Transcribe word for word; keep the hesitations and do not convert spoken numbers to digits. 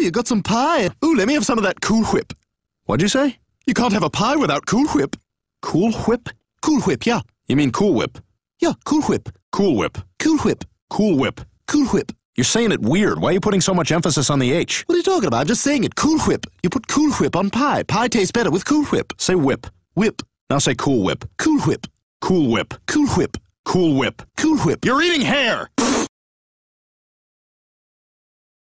you got some pie. Ooh, let me have some of that Cool Whip. What'd you say? You can't have a pie without Cool Whip. Cool Whip? Cool Whip, yeah. You mean Cool Whip? Yeah, Cool Whip. Cool Whip. Cool Whip. Cool Whip. Cool Whip. You're saying it weird. Why are you putting so much emphasis on the H? What are you talking about? I'm just saying it. Cool Whip. You put Cool Whip on pie. Pie tastes better with Cool Whip. Say whip. Whip. Now say Cool Whip. Cool Whip. Cool Whip. Cool Whip. Cool Whip. Cool Whip. You're eating hair!